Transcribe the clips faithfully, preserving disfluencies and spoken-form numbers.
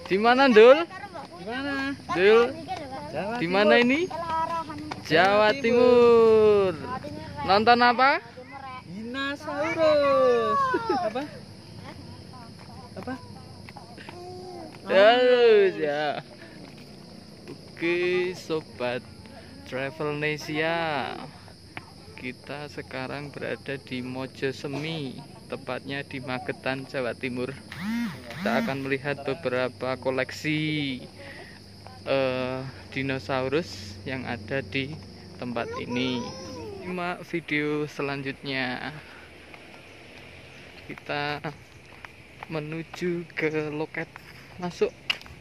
Di mana, Dul? Di mana? Dul, di mana ini? Jawa Timur. Nonton apa? Dinosaurus. Apa? Apa? Terus ya. Oke, sobat Travelnesia. Kita sekarang berada di Mojosemi, tepatnya di Magetan, Jawa Timur. Kita akan melihat beberapa koleksi uh, dinosaurus yang ada di tempat ini. Simak video selanjutnya. Kita menuju ke loket masuk.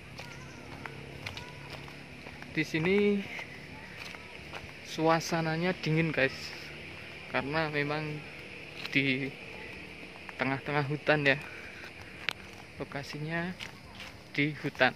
Di sini suasananya dingin, guys, karena memang di tengah-tengah hutan ya. Lokasinya di hutan.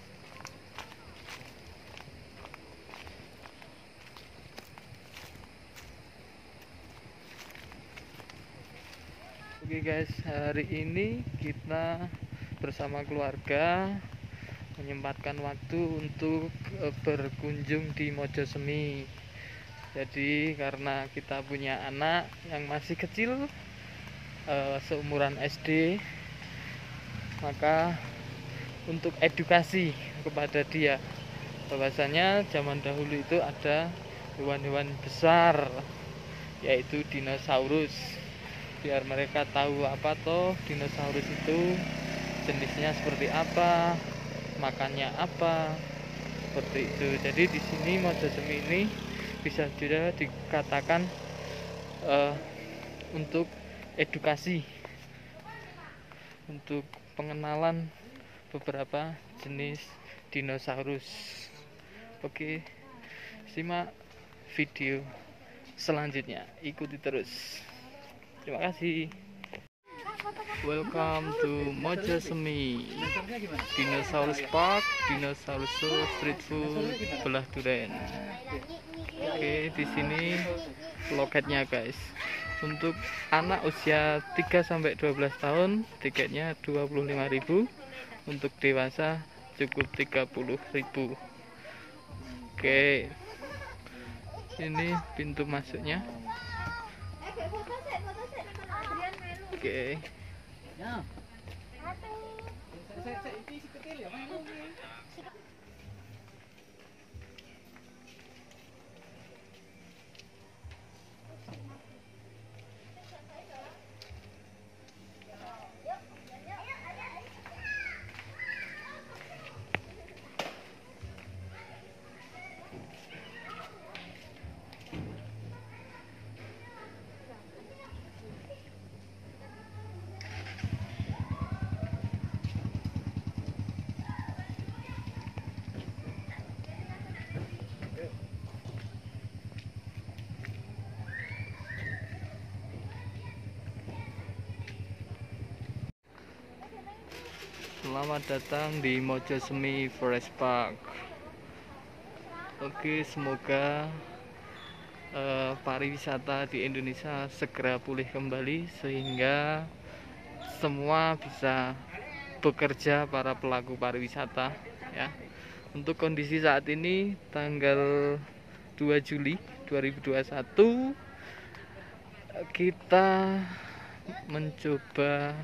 Oke guys, hari ini kita bersama keluarga menyempatkan waktu untuk berkunjung di Mojosemi. Jadi karena kita punya anak yang masih kecil, uh, seumuran S D, maka untuk edukasi kepada dia bahwasanya zaman dahulu itu ada hewan-hewan besar, yaitu dinosaurus, biar mereka tahu apa toh dinosaurus itu jenisnya seperti apa, makannya apa, seperti itu. Jadi di sini Mojosemi ini bisa juga dikatakan uh, untuk edukasi, untuk pengenalan beberapa jenis dinosaurus. Oke, simak video selanjutnya, ikuti terus. Terima kasih. Welcome to Mojosemi Dinosaurus Park, Dinosaurus Show, Street Food, Belah Duren. Oke, di sini loketnya, guys. Untuk anak usia tiga sampai dua belas tahun tiketnya dua puluh lima ribu, untuk dewasa cukup tiga puluh ribu. Oke. Ini pintu masuknya. Oke. Selamat datang di Mojosemi Forest Park. Oke, semoga uh, pariwisata di Indonesia segera pulih kembali sehingga semua bisa bekerja, para pelaku pariwisata ya. Untuk kondisi saat ini tanggal dua Juli dua ribu dua puluh satu, kita mencoba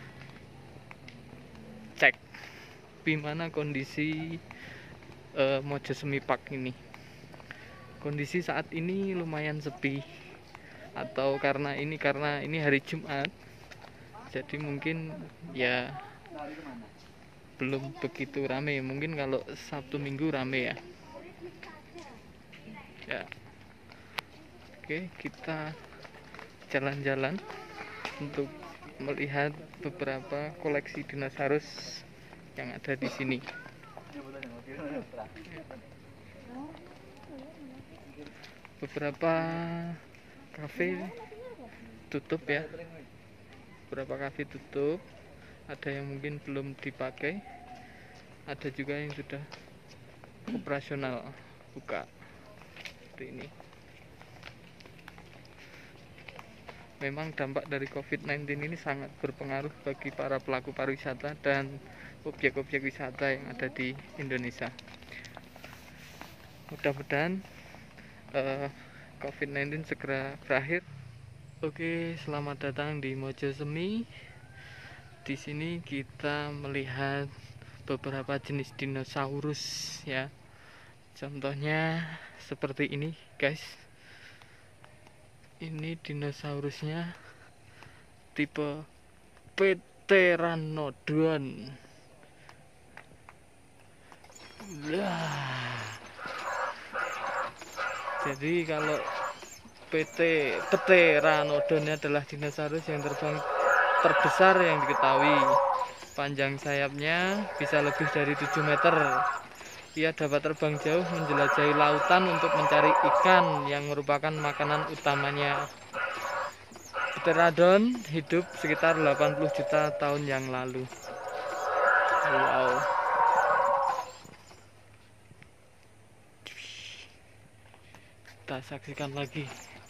cek gimana kondisi uh, Mojosemi Park ini. Kondisi saat ini lumayan sepi, atau karena ini karena ini hari Jumat, jadi mungkin ya belum begitu rame. Mungkin kalau Sabtu Minggu rame ya. Ya. Oke, kita jalan-jalan untuk melihat beberapa koleksi dinosaurus yang ada di sini. Beberapa kafe tutup ya. Beberapa kafe tutup. Ada yang mungkin belum dipakai. Ada juga yang sudah operasional buka. Seperti ini. memang dampak dari covid sembilan belas ini sangat berpengaruh bagi para pelaku pariwisata dan objek-objek wisata yang ada di Indonesia. Mudah-mudahan uh, covid sembilan belas segera berakhir. Oke, selamat datang di Mojosemi. Di sini kita melihat beberapa jenis dinosaurus ya. Contohnya seperti ini, guys. Ini dinosaurusnya tipe Pteranodon. Wah. Jadi kalau P T Pteranodon adalah dinosaurus yang terbang terbesar yang diketahui. Panjang sayapnya bisa lebih dari tujuh meter. Ia dapat terbang jauh menjelajahi lautan untuk mencari ikan yang merupakan makanan utamanya. Pteranodon hidup sekitar delapan puluh juta tahun yang lalu. Wow. Kita saksikan lagi.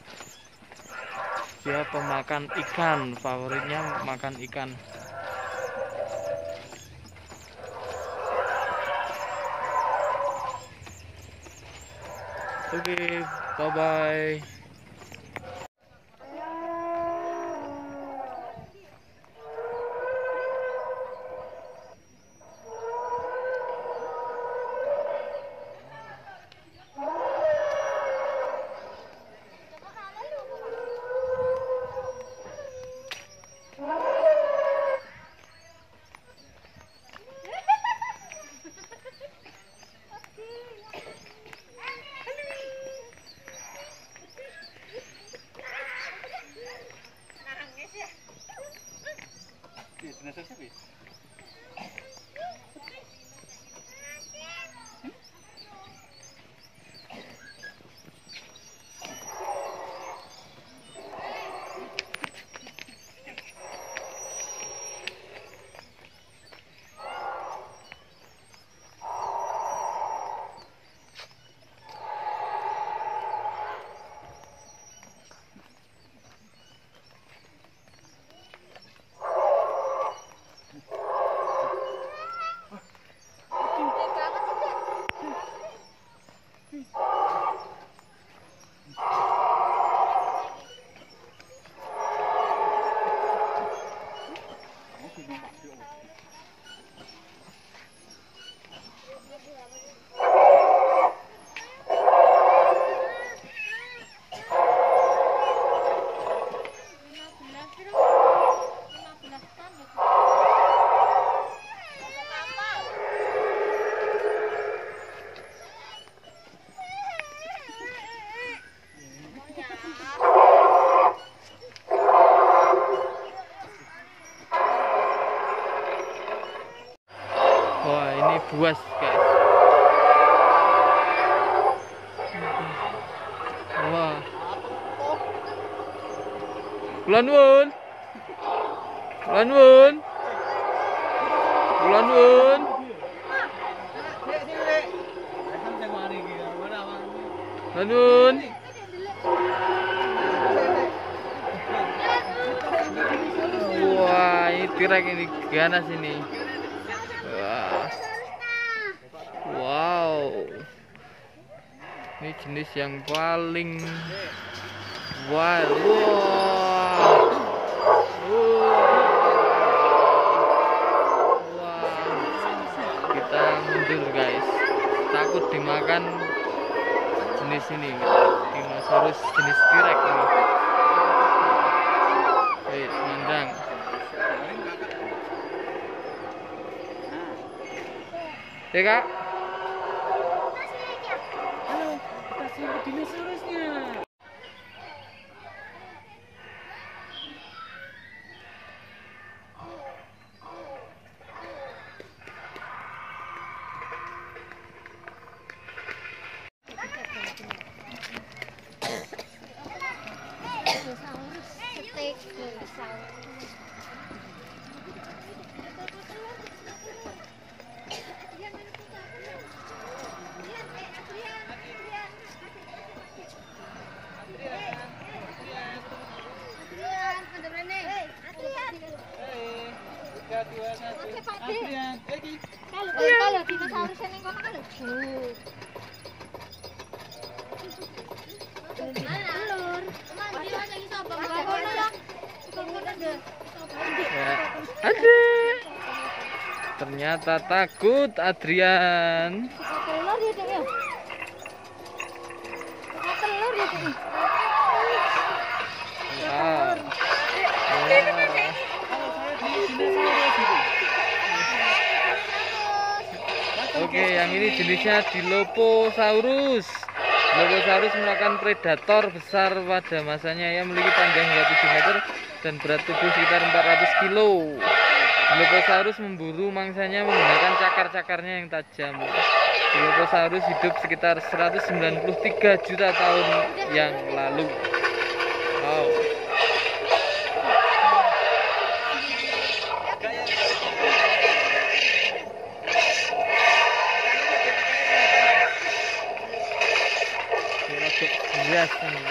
Dia pemakan ikan, favoritnya makan ikan. Oke, okay, bye-bye. Wah, ini buas, guys. Wah. Bulan wun. Bulan wun. Bulan wun. Bulan wun. Wah, ini T-Rex ini ganas ini. Wah. Wow. Ini jenis yang paling wild. Wow. Wow. Kita mundur, guys. Takut dimakan jenis ini, dinosaurus jenis T-Rex ini. Oke, mandang. Ya, Kak. Halo, kita lihat dinosaurusnya. Dinosaurus, steak dinosaurus. Pak Dik. Adrian, iki. Kalau kalau dinosaurus yang kono kan lucu. Telur. Mandi aja iki sapa? Kono lah. Kono ada. Ya. Ada. Ternyata takut Adrian. Telur ya, Dik ya. Telur ya, Dik. Wow. Oke, yang ini jenisnya Dilophosaurus. Dilophosaurus merupakan predator besar pada masanya yang memiliki panjang hingga tujuh meter dan berat tubuh sekitar empat ratus kilo. Dilophosaurus memburu mangsanya menggunakan cakar-cakarnya yang tajam. Dilophosaurus hidup sekitar seratus sembilan puluh tiga juta tahun yang lalu. Wow. Jelas ini.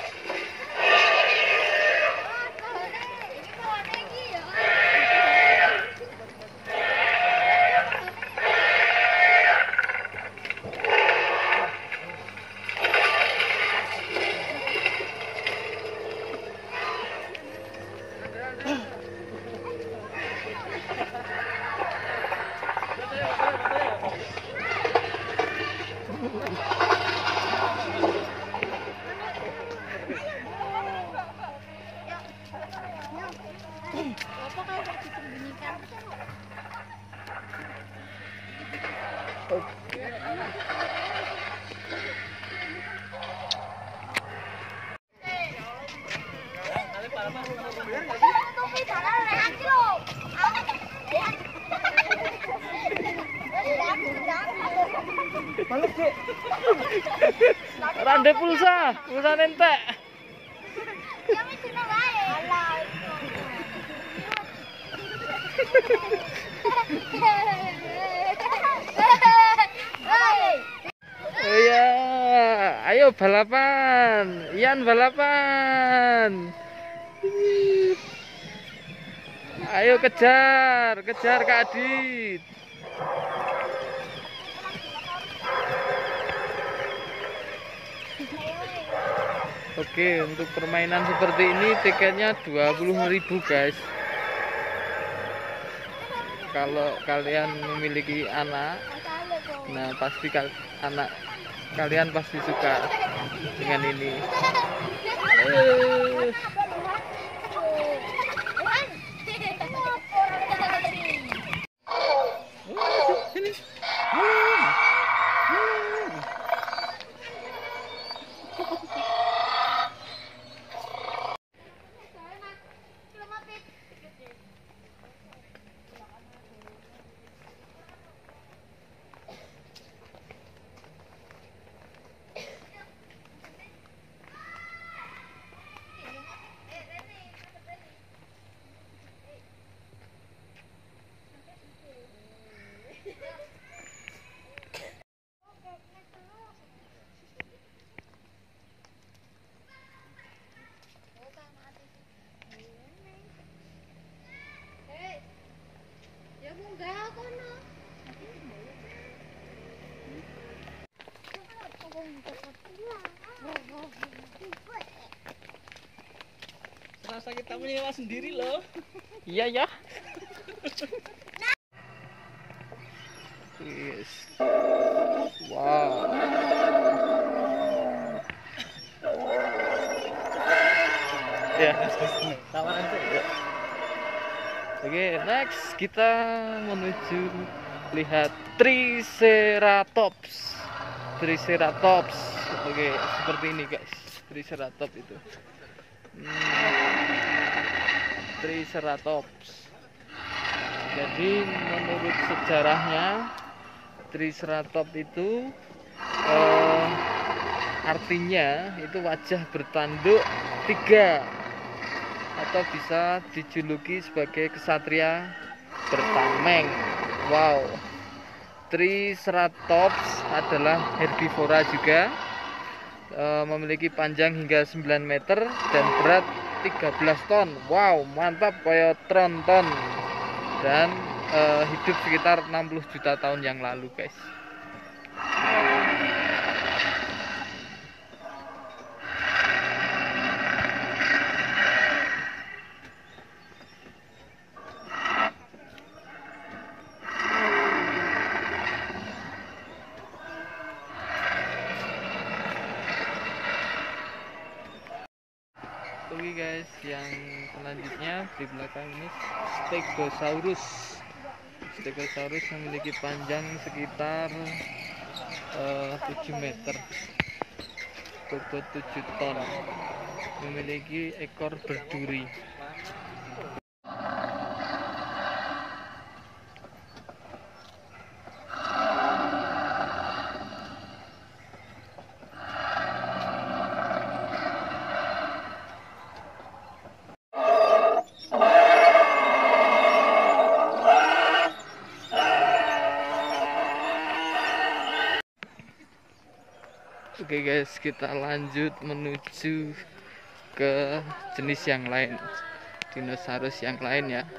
Apa kayak disembunyikan? Rande pulsa, pulsa nentek. Oh iya, ayo balapan, Ian balapan. Ayo kejar, kejar Kak Adit. Oke, untuk permainan seperti ini tiketnya dua puluh ribu guys. Kalau kalian memiliki anak, nah pasti kal anak kalian pasti suka dengan ini. Eh. Sini. Rasa kita menyewa sendiri loh. Iya ya. Yes. Wow. Ya. Tawaran tuh. Oke, next kita menuju lihat Triceratops. Triceratops. Oke, seperti ini guys. Triceratops itu. Hmm, Triceratops. Jadi menurut sejarahnya Triceratops itu eh, artinya itu wajah bertanduk tiga atau bisa dijuluki sebagai kesatria bertameng. Wow. Triceratops adalah herbivora juga. E, memiliki panjang hingga sembilan meter dan berat tiga belas ton. Wow, mantap kayak tronton. Dan uh, hidup sekitar enam puluh juta tahun yang lalu guys. Oke guys, yang selanjutnya di belakang ini Stegosaurus. Stegosaurus memiliki panjang sekitar uh, tujuh meter, bobot tujuh ton, memiliki ekor berduri. Oke guys, kita lanjut menuju ke jenis yang lain, dinosaurus yang lain ya.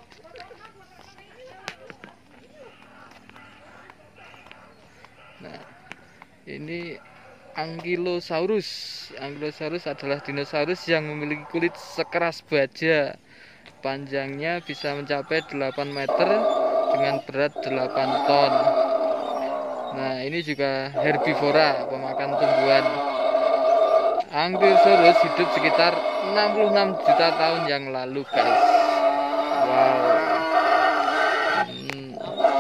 Nah, ini Ankylosaurus. Ankylosaurus adalah dinosaurus yang memiliki kulit sekeras baja. Panjangnya bisa mencapai delapan meter dengan berat delapan ton. Nah, ini juga herbivora, pemakan tumbuhan. Ankylosaurus hidup sekitar enam puluh enam juta tahun yang lalu, guys. Wow. Hmm.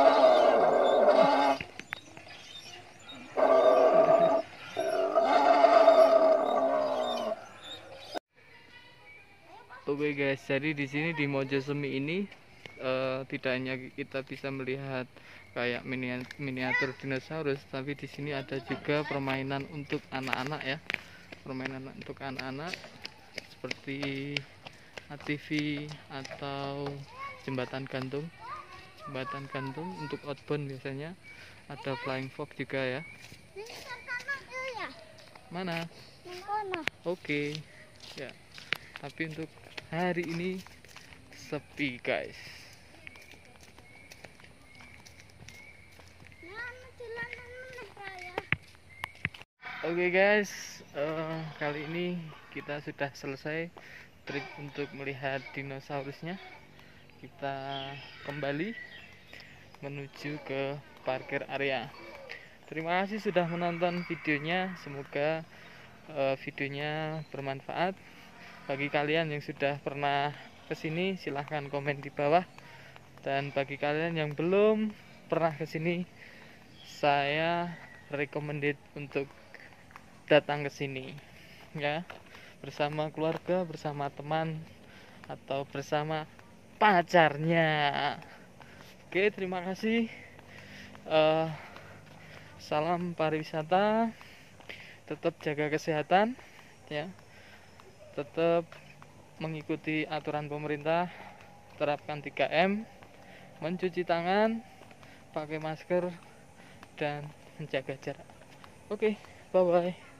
Oke guys, jadi di sini di Mojosemi ini uh, tidak hanya kita bisa melihat kayak miniatur dinosaurus, tapi di sini ada juga permainan untuk anak-anak ya, permainan untuk anak-anak seperti A T V atau jembatan gantung, jembatan gantung untuk outbound biasanya, ada flying fox juga ya. Mana? Oke, ya. Tapi untuk hari ini sepi guys. Oke okay guys, uh, kali ini kita sudah selesai trip untuk melihat dinosaurusnya. Kita kembali menuju ke parkir area. Terima kasih sudah menonton videonya. Semoga uh, videonya bermanfaat. Bagi kalian yang sudah pernah kesini, silahkan komen di bawah. Dan bagi kalian yang belum pernah kesini, saya recommended untuk datang ke sini ya, bersama keluarga, bersama teman, atau bersama pacarnya. Oke, terima kasih. Uh, salam pariwisata. Tetap jaga kesehatan ya. Tetap mengikuti aturan pemerintah. Terapkan tiga M, mencuci tangan, pakai masker, dan menjaga jarak. Oke, bye bye.